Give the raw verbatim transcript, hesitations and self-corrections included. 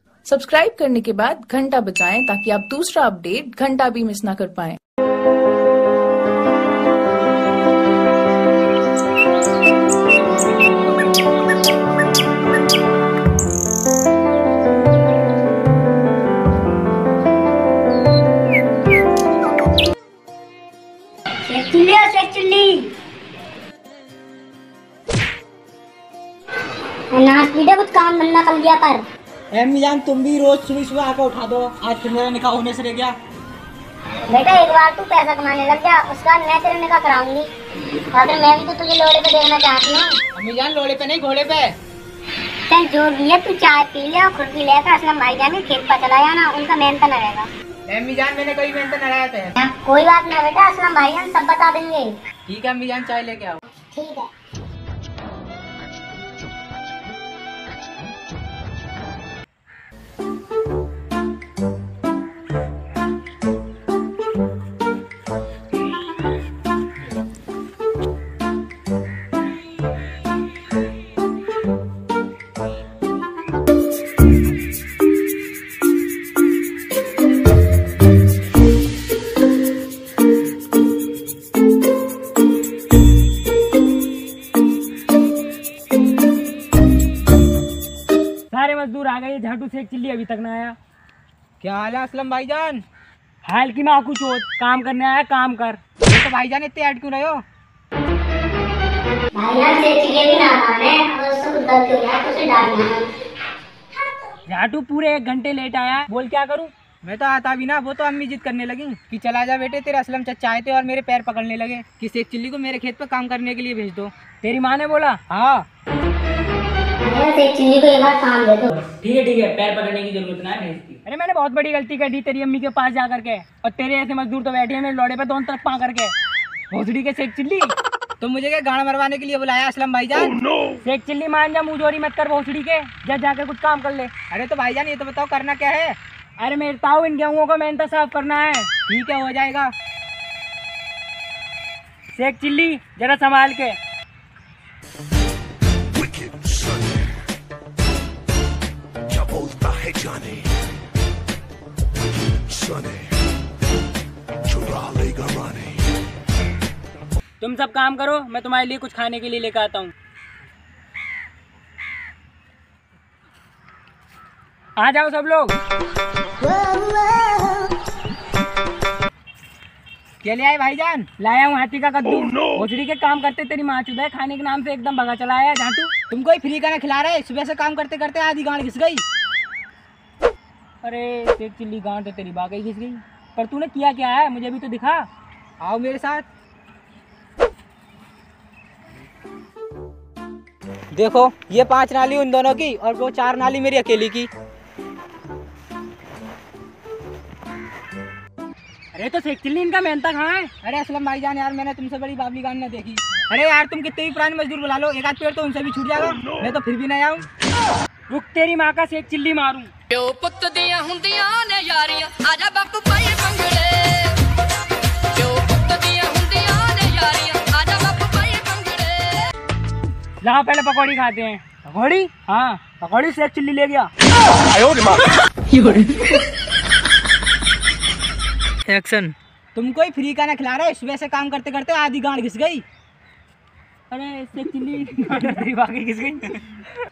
Subscribe करने के बाद घंटा बजाएं ताकि आप दूसरा अपडेट घंटा भी मिस ना कर पाएं। चिल्ली चिल्ली नाच पीटे कुछ काम धंधा कर लिया कर। अम्मी जान तुम भी रोज सुबह सुबह आकर उठा दो। आज फिर मेरा निकाह होने से रह गया। बेटा एक बार तू पैसा कमाने लग जा, उसके बाद मैं तेरे निकाह कराऊंगी। और फिर मैं भी तो तुझे लोड़े पे देखना चाहती हूँ। अम्मी जान लोड़े पे नहीं घोड़े पे। चल जो भी है तू चाय पी ले और खुद भी लेकर असलम भाई जान खेत पर चला जाना, उनका मेहनत न रहेगा। अम्मी जान मैंने कभी मेहनत न लगाया था। कोई बात नहीं बेटा, असलम भाई जान सब बता देंगे। ठीक है अम्मी जान चाय लेके आओ। ठीक है। सारे मजदूर आ गए, झाटू से एक चिल्ली अभी तक ना आया। क्या हाल है असलम भाईजान? हाल की माँ कुछ हो, काम करने आया काम कर। तो भाईजान इतने ऐड क्यों रहे हो? भाईजान से चिल्ली भी ना आना है, अगर उससे कुछ गलती हो जाए तो उसे डांटना है। झाटू पूरे एक घंटे लेट आया, बोल क्या करूं? मैं तो आता भी ना, वो तो अम्मी जिद करने लगी कि चला जा बेटे, तेरे असलम चचा आए थे और मेरे पैर पकड़ने लगे कि शेख चिल्ली को मेरे खेत पर काम करने के लिए भेज दो। तेरी माँ ने बोला? हाँ शेख चिल्ली को एक बार काम दे दो। ठीक है ठीक है, पैर पकड़ने की जरूरत ना है, भेजती। अरे मैंने बहुत बड़ी गलती कर दी तेरी अम्मी के पास जा करके, और तेरे ऐसे मजदूर तो बैठे हैं मेरे लौड़े पे दोनों तरफ पा करके। भोसड़ी के शेख चिल्ली, तो मुझे क्या गाना मरवाने के लिए बुलाया असलम भाईजान? शेख चिल्ली मान जा, मुंहजोरी मत कर भोसड़ी के, जा जाकर कुछ काम कर ले। अरे तो भाईजान ये तो बताओ करना क्या है? अरे मेरे ताऊ इन गेहूं को मेहनत साफ करना है। ठीक है हो जाएगा। शेख चिल्ली जरा संभाल के। तुम सब काम करो, मैं तुम्हारे लिए कुछ खाने के लिए लेकर आता हूँ। आ जाओ सब लोग। क्या ले आए भाईजान? लाया हूँ हाथी का कद्दू। भोसड़ी के काम करते तेरी माँ चुदा है, खाने के नाम से एकदम भगा चला आया झाटू। तुमको ही फ्री का ना खिला रहे, सुबह से काम करते करते आधी गांड घिस गई। अरे शेख चिल्ली गांड तो तेरी बाकी घिस गई, पर तूने किया क्या है मुझे भी तो दिखा। आओ मेरे साथ। देखो ये पांच नाली उन दोनों की और वो चार नाली मेरी अकेली की। अरे तो शेख चिल्ली इनका मेहनता कहाँ है? अरे असलम भाईजान यार मैंने तुमसे बड़ी बाबली गांड न देखी। अरे यार तुम कितने भी पुराने मजदूर बुला लो, एक आध पेड़ तो उनसे भी छूट जाएगा। मैं तो फिर भी नहीं आऊँ। रुक तेरी माँ का शेख चिल्ली मारूं। पुत दिया हुंदियां ने यारियां, आजा बापू पाए पंगड़े। पुत दिया हुंदियां ने यारियां, आजा बापू पाए पंगड़े। ला पहले पकौड़ी खाते हैं। पकौड़ी? हाँ पकौड़ी शेख चिल्ली ले गया। एक्शन। तुमको ही फ्री का ना खिला रहे, सुबह से काम करते करते आधी गांड घिस गई। अरे शेख चिल्ली तेरी बाकी घिस गई।